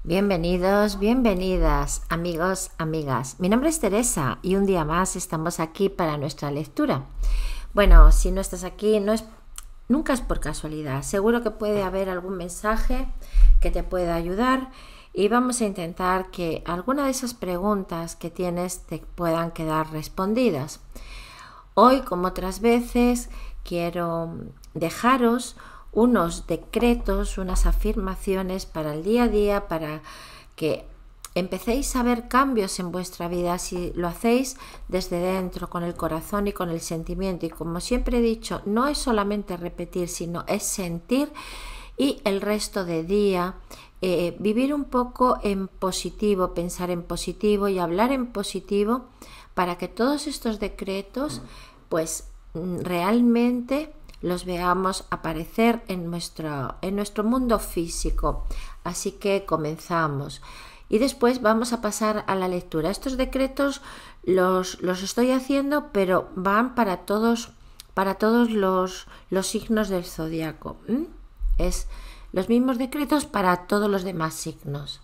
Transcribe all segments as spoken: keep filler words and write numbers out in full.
Bienvenidos, bienvenidas, amigos, amigas. Mi nombre es Teresa y un día más estamos aquí para nuestra lectura. Bueno, si no estás aquí, no es, nunca es por casualidad. Seguro que puede haber algún mensaje que te pueda ayudar y vamos a intentar que alguna de esas preguntas que tienes te puedan quedar respondidas. Hoy, como otras veces, quiero dejaros unos decretos, unas afirmaciones para el día a día, para que empecéis a ver cambios en vuestra vida si lo hacéis desde dentro, con el corazón y con el sentimiento. Y como siempre he dicho, no es solamente repetir, sino es sentir y el resto de día eh, vivir un poco en positivo, pensar en positivo y hablar en positivo para que todos estos decretos pues realmente los veamos aparecer en nuestro, en nuestro mundo físico. Así que comenzamos. Y después vamos a pasar a la lectura. Estos decretos los, los estoy haciendo, pero van para todos, para todos los, los signos del zodiaco. ¿Mm? Es los mismos decretos para todos los demás signos.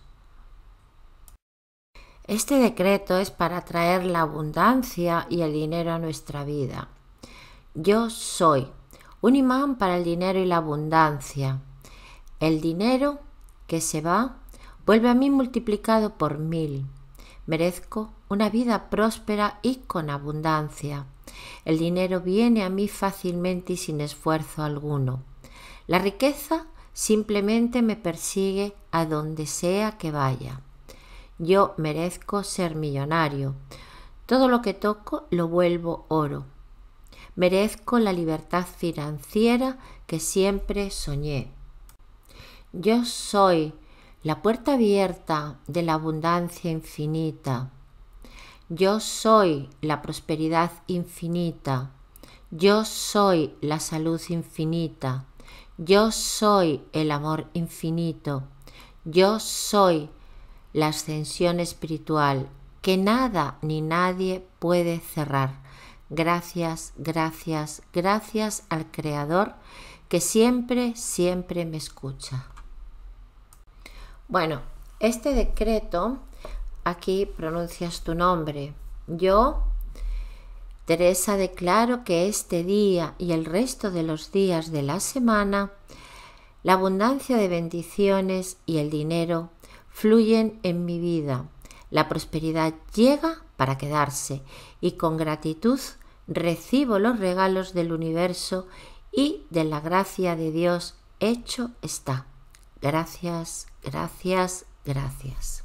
Este decreto es para traer la abundancia y el dinero a nuestra vida. Yo soy un imán para el dinero y la abundancia. El dinero que se va vuelve a mí multiplicado por mil. Merezco una vida próspera y con abundancia. El dinero viene a mí fácilmente y sin esfuerzo alguno. La riqueza simplemente me persigue a donde sea que vaya. Yo merezco ser millonario. Todo lo que toco lo vuelvo oro. Merezco la libertad financiera que siempre soñé. Yo soy la puerta abierta de la abundancia infinita. Yo soy la prosperidad infinita. Yo soy la salud infinita. Yo soy el amor infinito. Yo soy la ascensión espiritual que nada ni nadie puede cerrar. Gracias, gracias, gracias al Creador que siempre, siempre me escucha. Bueno, este decreto, aquí pronuncias tu nombre. Yo, Teresa, declaro que este día y el resto de los días de la semana, la abundancia de bendiciones y el dinero fluyen en mi vida. La prosperidad llega para quedarse y con gratitud recibo los regalos del universo y de la gracia de Dios. Hecho está. Gracias, gracias, gracias.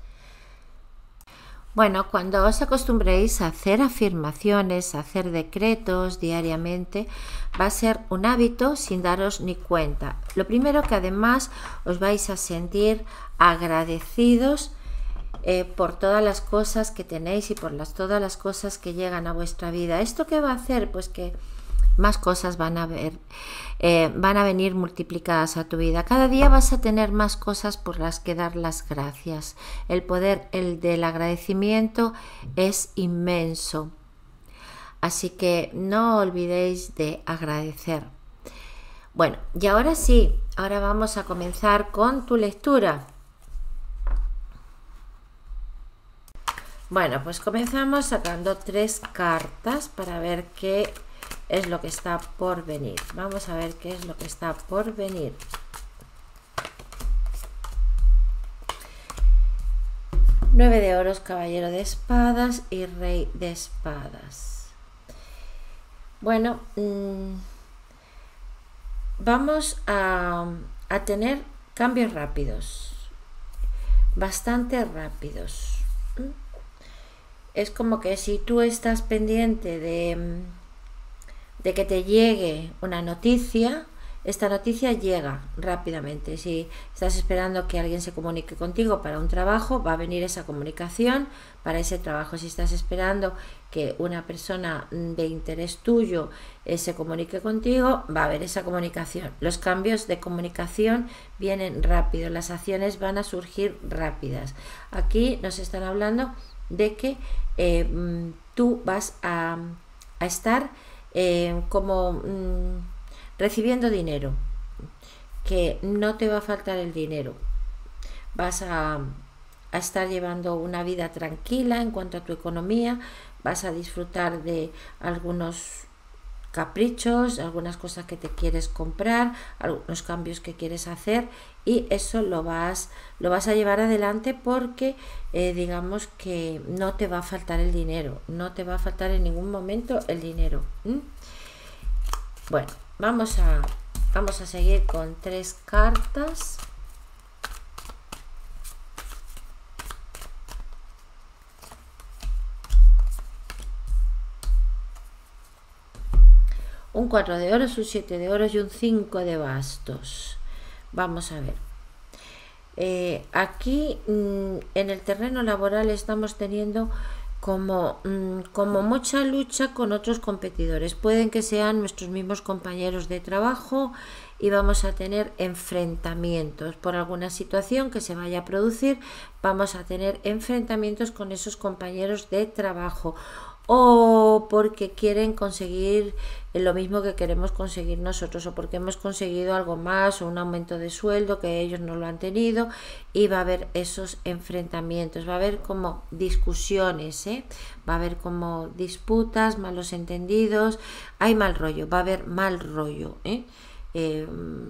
Bueno, cuando os acostumbréis a hacer afirmaciones, a hacer decretos diariamente, va a ser un hábito sin daros ni cuenta. Lo primero que además os vais a sentir agradecidos Eh, por todas las cosas que tenéis y por las, todas las cosas que llegan a vuestra vida. ¿Esto qué va a hacer? Pues que más cosas van a ver, eh, van a venir multiplicadas a tu vida. Cada día vas a tener más cosas por las que dar las gracias. El poder el del agradecimiento es inmenso. Así que no olvidéis de agradecer. Bueno, y ahora sí, ahora vamos a comenzar con tu lectura. Bueno, pues comenzamos sacando tres cartas para ver qué es lo que está por venir. Vamos a ver qué es lo que está por venir. Nueve de oros, caballero de espadas y rey de espadas. Bueno, mmm, vamos a, a tener cambios rápidos, bastante rápidos. Es como que si tú estás pendiente de, de que te llegue una noticia, esta noticia llega rápidamente. Si estás esperando que alguien se comunique contigo para un trabajo, va a venir esa comunicación para ese trabajo. Si estás esperando que una persona de interés tuyo eh, se comunique contigo, va a haber esa comunicación. Los cambios de comunicación vienen rápido, las acciones van a surgir rápidas. Aquí nos están hablando de que eh, tú vas a, a estar eh, como mm, recibiendo dinero, que no te va a faltar el dinero, vas a, a estar llevando una vida tranquila en cuanto a tu economía, vas a disfrutar de algunos caprichos, algunas cosas que te quieres comprar, algunos cambios que quieres hacer, y eso lo vas lo vas a llevar adelante porque eh, digamos que no te va a faltar el dinero, no te va a faltar en ningún momento el dinero. ¿Mm? Bueno, vamos a vamos a seguir con tres cartas. Un cuatro de oros, un siete de oros y un cinco de bastos. Vamos a ver. Eh, aquí mmm, en el terreno laboral estamos teniendo como, mmm, como mucha lucha con otros competidores. Pueden que sean nuestros mismos compañeros de trabajo y vamos a tener enfrentamientos por alguna situación que se vaya a producir. Vamos a tener enfrentamientos con esos compañeros de trabajo, o porque quieren conseguir lo mismo que queremos conseguir nosotros, o porque hemos conseguido algo más o un aumento de sueldo que ellos no lo han tenido, y va a haber esos enfrentamientos, va a haber como discusiones, ¿eh? Va a haber como disputas, malos entendidos, hay mal rollo, va a haber mal rollo, ¿eh? Eh,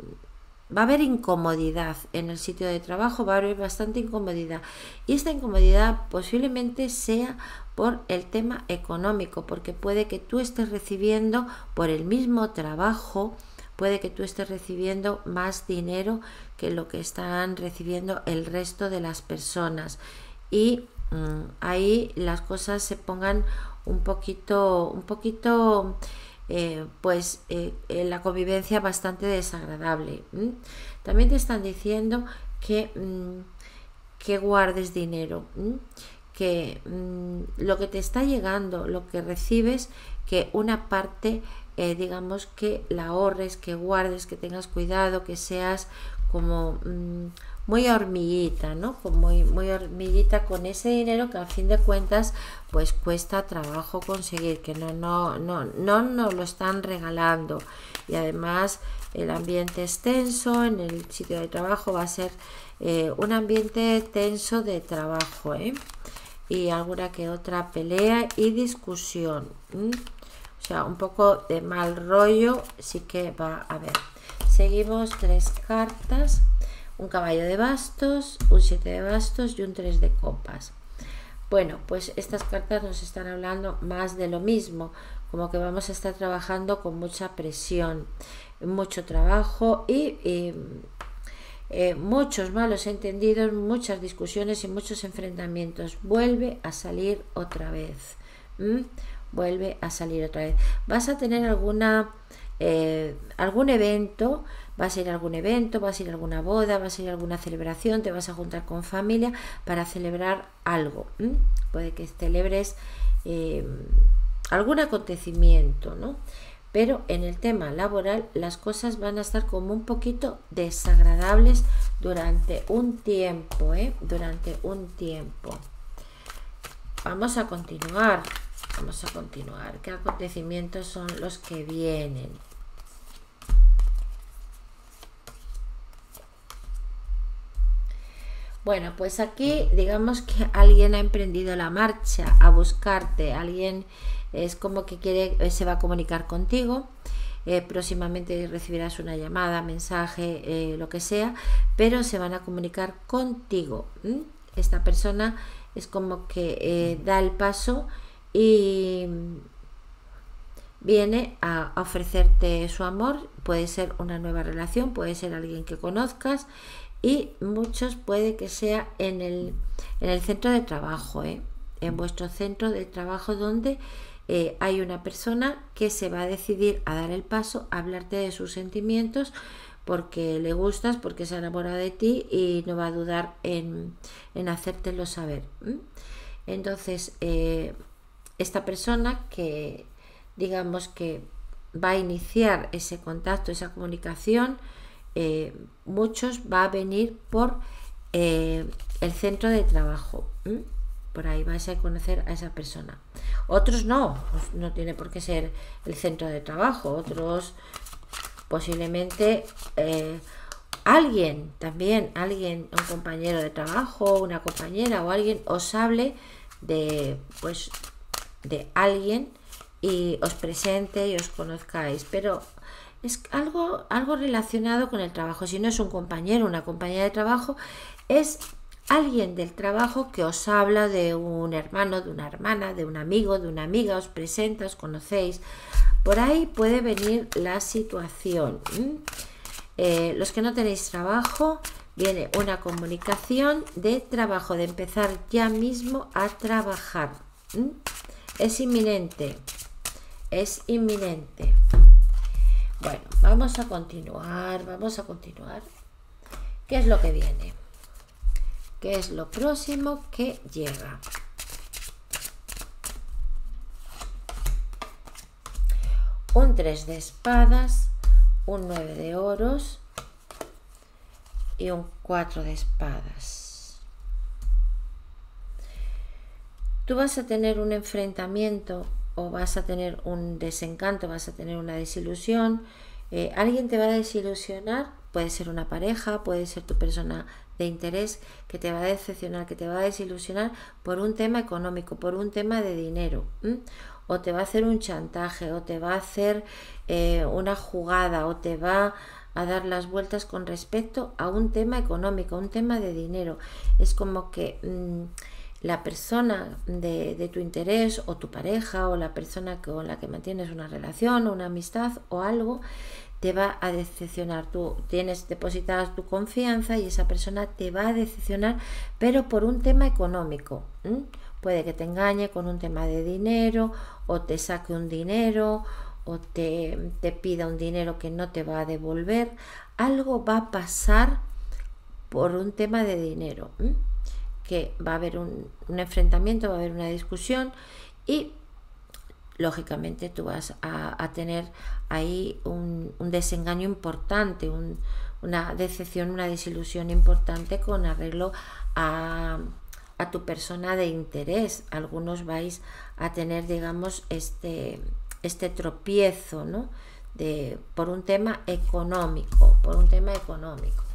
va a haber incomodidad en el sitio de trabajo, va a haber bastante incomodidad, y esta incomodidad posiblemente sea por el tema económico, porque puede que tú estés recibiendo por el mismo trabajo, puede que tú estés recibiendo más dinero que lo que están recibiendo el resto de las personas, y mmm, ahí las cosas se pongan un poquito un poquito eh, pues eh, la convivencia bastante desagradable. ¿Mm? También te están diciendo que mmm, que guardes dinero, ¿Mm? que mmm, lo que te está llegando, lo que recibes, que una parte eh, digamos que la ahorres, que guardes, que tengas cuidado, que seas como mmm, muy hormiguita, ¿no? Como muy, muy hormiguita con ese dinero que al fin de cuentas pues cuesta trabajo conseguir, que no no no no nos lo están regalando, y además el ambiente es tenso en el sitio de trabajo, va a ser eh, un ambiente tenso de trabajo, ¿eh? Y alguna que otra pelea y discusión, ¿Mm? O sea, un poco de mal rollo sí que va a haber. Seguimos tres cartas, un caballo de bastos, un siete de bastos y un tres de copas. Bueno, pues estas cartas nos están hablando más de lo mismo, como que vamos a estar trabajando con mucha presión, mucho trabajo y... y Eh, muchos malos entendidos, muchas discusiones y muchos enfrentamientos. Vuelve a salir otra vez. ¿Mm? Vuelve a salir otra vez. Vas a tener alguna eh, algún evento, vas a ir a algún evento, vas a ir a alguna boda, vas a ir a alguna celebración, te vas a juntar con familia para celebrar algo. ¿Mm? Puede que celebres eh, algún acontecimiento, ¿no? Pero en el tema laboral las cosas van a estar como un poquito desagradables durante un tiempo, ¿eh? Durante un tiempo. Vamos a continuar, vamos a continuar. ¿Qué acontecimientos son los que vienen? Bueno, pues aquí digamos que alguien ha emprendido la marcha a buscarte, alguien es como que quiere, se va a comunicar contigo, eh, próximamente recibirás una llamada, mensaje, eh, lo que sea, pero se van a comunicar contigo. ¿Mm? Esta persona es como que eh, da el paso y viene a ofrecerte su amor, puede ser una nueva relación, puede ser alguien que conozcas, y muchos puede que sea en el, en el centro de trabajo, ¿eh? En vuestro centro de trabajo, donde eh, hay una persona que se va a decidir a dar el paso, a hablarte de sus sentimientos, porque le gustas, porque se ha enamorado de ti y no va a dudar en, en hacértelo saber. ¿Mm? Entonces, eh, esta persona que digamos que va a iniciar ese contacto, esa comunicación, Eh, muchos va a venir por eh, el centro de trabajo. ¿Mm? Por ahí vais a conocer a esa persona. Otros no, pues no tiene por qué ser el centro de trabajo. Otros posiblemente eh, alguien también, alguien, un compañero de trabajo, una compañera o alguien os hable de, pues, de alguien y os presente y os conozcáis, pero es algo, algo relacionado con el trabajo. Si no es un compañero, una compañera de trabajo, es alguien del trabajo que os habla de un hermano, de una hermana, de un amigo, de una amiga, os presenta, os conocéis. Por ahí puede venir la situación. ¿Mm? Eh, los que no tenéis trabajo, viene una comunicación de trabajo, de empezar ya mismo a trabajar. ¿Mm? Es inminente, es inminente. Bueno, vamos a continuar, vamos a continuar. ¿Qué es lo que viene? ¿Qué es lo próximo que llega? Un tres de espadas, un nueve de oros y un cuatro de espadas. Tú vas a tener un enfrentamiento o vas a tener un desencanto, vas a tener una desilusión. Eh, alguien te va a desilusionar, puede ser una pareja, puede ser tu persona de interés que te va a decepcionar, que te va a desilusionar por un tema económico, por un tema de dinero. ¿m? O te va a hacer un chantaje, o te va a hacer eh, una jugada, o te va a dar las vueltas con respecto a un tema económico, un tema de dinero. Es como que mmm, la persona de, de tu interés, o tu pareja, o la persona con la que mantienes una relación, o una amistad, o algo, te va a decepcionar. Tú tienes depositada tu confianza y esa persona te va a decepcionar, pero por un tema económico. ¿m? Puede que te engañe con un tema de dinero, o te saque un dinero, o te, te pida un dinero que no te va a devolver. Algo va a pasar por un tema de dinero, ¿m? que va a haber un, un enfrentamiento, va a haber una discusión y lógicamente tú vas a, a tener ahí un, un desengaño importante, un, una decepción, una desilusión importante con arreglo a, a tu persona de interés. Algunos vais a tener, digamos, este, este tropiezo, ¿no? De, por un tema económico, por un tema económico.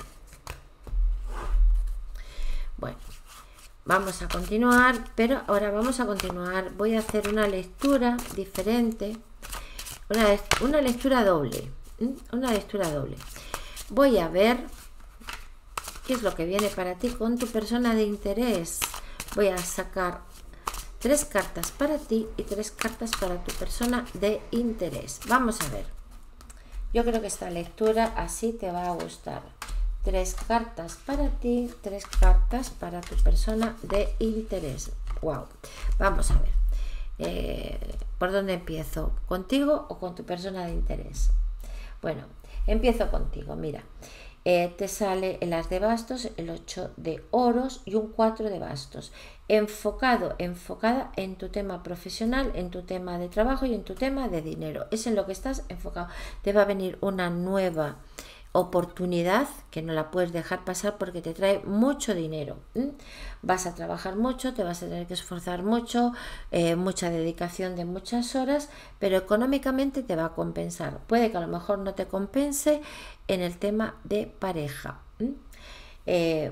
Bueno, vamos a continuar, pero ahora vamos a continuar. Voy a hacer una lectura diferente, una, una lectura doble, una lectura doble. Voy a ver qué es lo que viene para ti con tu persona de interés. Voy a sacar tres cartas para ti y tres cartas para tu persona de interés. Vamos a ver. Yo creo que esta lectura así te va a gustar. Tres cartas para ti, tres cartas para tu persona de interés. Wow. Vamos a ver. Eh, ¿Por dónde empiezo? ¿Contigo o con tu persona de interés? Bueno, empiezo contigo. Mira, eh, te sale el as de bastos, el ocho de oros y un cuatro de bastos. Enfocado, enfocada en tu tema profesional, en tu tema de trabajo y en tu tema de dinero. Es en lo que estás enfocado. Te va a venir una nueva oportunidad que no la puedes dejar pasar porque te trae mucho dinero. ¿Mm? Vas a trabajar mucho, te vas a tener que esforzar mucho, eh, mucha dedicación de muchas horas, pero económicamente te va a compensar. Puede que a lo mejor no te compense en el tema de pareja. ¿Mm? Eh,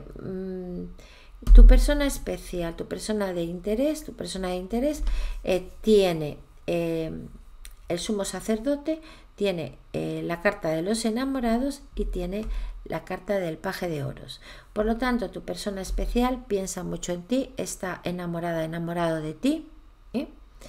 mm, tu persona especial, tu persona de interés, tu persona de interés eh, tiene eh, el sumo sacerdote, tiene eh, la carta de los enamorados y tiene la carta del paje de oros. Por lo tanto, tu persona especial piensa mucho en ti, está enamorada, enamorado de ti, ¿eh?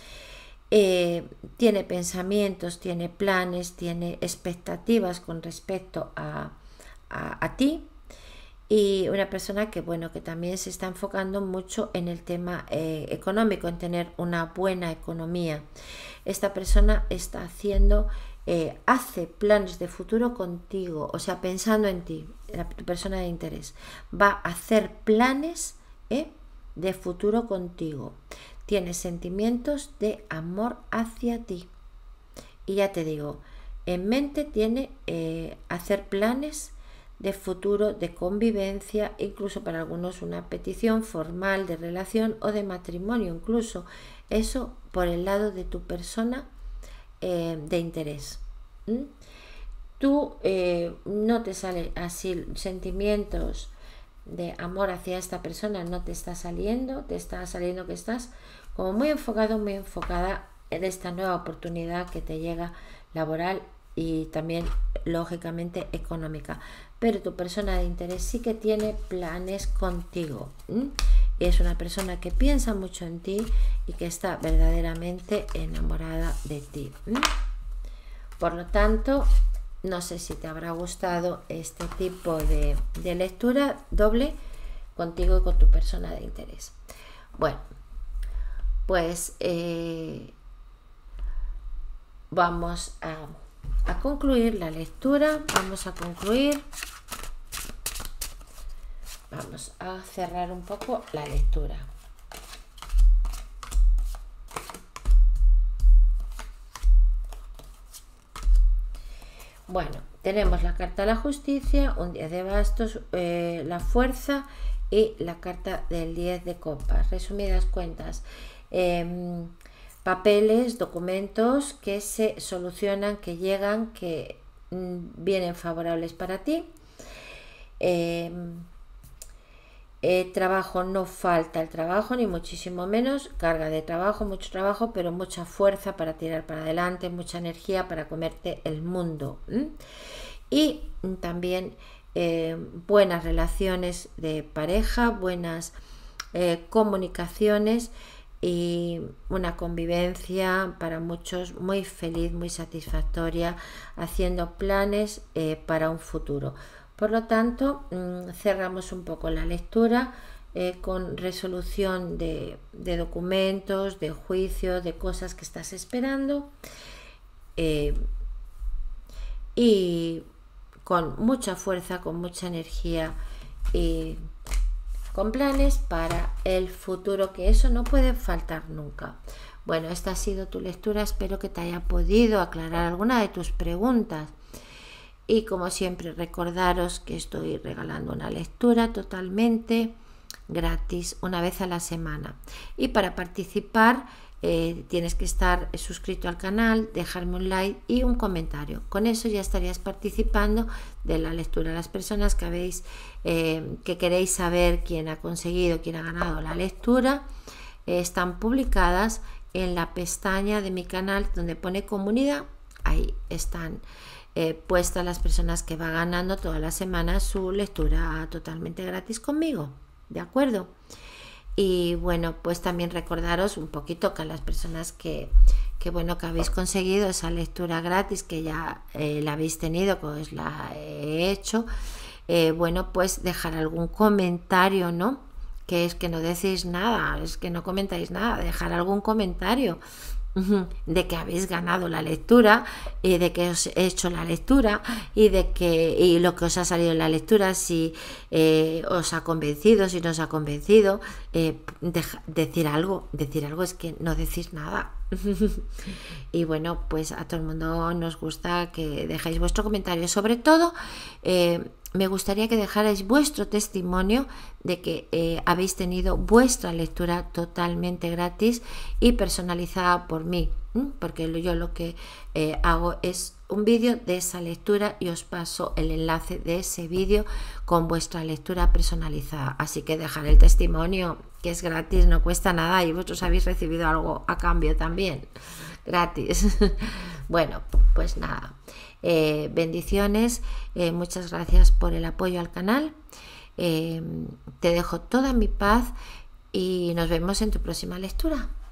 Eh, tiene pensamientos, tiene planes, tiene expectativas con respecto a, a, a ti, y una persona que, bueno, que también se está enfocando mucho en el tema eh, económico, en tener una buena economía. Esta persona está haciendo Eh, hace planes de futuro contigo, o sea, pensando en ti, la, tu persona de interés. Va a hacer planes eh, de futuro contigo. Tiene sentimientos de amor hacia ti. Y ya te digo, en mente tiene eh, hacer planes de futuro, de convivencia, incluso para algunos una petición formal de relación o de matrimonio, incluso. Eso por el lado de tu persona Eh, de interés. ¿Mm? tú eh, no te sale así sentimientos de amor hacia esta persona, no te está saliendo, te está saliendo que estás como muy enfocado, muy enfocada en esta nueva oportunidad que te llega laboral y también lógicamente económica, pero tu persona de interés sí que tiene planes contigo, ¿m? Y es una persona que piensa mucho en ti y que está verdaderamente enamorada de ti, ¿m? Por lo tanto, no sé si te habrá gustado este tipo de, de lectura doble contigo y con tu persona de interés. Bueno, pues eh, vamos a, a concluir la lectura, vamos a concluir, vamos a cerrar un poco la lectura. Bueno, tenemos la carta de la justicia, un diez de bastos, eh, la fuerza y la carta del diez de copas. Resumidas cuentas, eh, papeles, documentos que se solucionan, que llegan, que mm, vienen favorables para ti. Eh, eh, trabajo, no falta el trabajo, ni muchísimo menos, carga de trabajo, mucho trabajo, pero mucha fuerza para tirar para adelante, mucha energía para comerte el mundo. ¿Mm? Y también eh, buenas relaciones de pareja, buenas eh, comunicaciones y una convivencia para muchos muy feliz, muy satisfactoria, haciendo planes eh, para un futuro. Por lo tanto, cerramos un poco la lectura eh, con resolución de, de documentos, de juicios, de cosas que estás esperando eh, y con mucha fuerza, con mucha energía y con planes para el futuro, que eso no puede faltar nunca. Bueno, esta ha sido tu lectura, espero que te haya podido aclarar alguna de tus preguntas. Y como siempre, recordaros que estoy regalando una lectura totalmente gratis una vez a la semana. Y para participar eh, tienes que estar suscrito al canal, dejarme un like y un comentario. Con eso ya estarías participando de la lectura. Las personas que habéis, eh, que queréis saber quién ha conseguido, quién ha ganado la lectura, eh, están publicadas en la pestaña de mi canal donde pone comunidad. Ahí están Eh, puestas las personas que van ganando todas las semanas su lectura totalmente gratis conmigo, ¿de acuerdo? Y bueno, pues también recordaros un poquito que a las personas que, que bueno, que habéis conseguido esa lectura gratis, que ya eh, la habéis tenido, pues la he hecho, eh, bueno, pues dejar algún comentario, ¿no? Que es que no decís nada, es que no comentáis nada, dejar algún comentario de que habéis ganado la lectura y de que os he hecho la lectura y de que y lo que os ha salido en la lectura, si eh, os ha convencido, si no os ha convencido, eh, deja, decir algo, decir algo, es que no decís nada. Y bueno, pues a todo el mundo nos gusta que dejéis vuestro comentario, sobre todo eh, me gustaría que dejarais vuestro testimonio de que eh, habéis tenido vuestra lectura totalmente gratis y personalizada por mí, ¿m? Porque yo lo que eh, hago es un vídeo de esa lectura y os paso el enlace de ese vídeo con vuestra lectura personalizada. Así que dejar el testimonio, que es gratis, no cuesta nada, y vosotros habéis recibido algo a cambio también, gratis. Bueno, pues nada. Eh, bendiciones, eh, muchas gracias por el apoyo al canal, eh, te dejo toda mi paz y nos vemos en tu próxima lectura.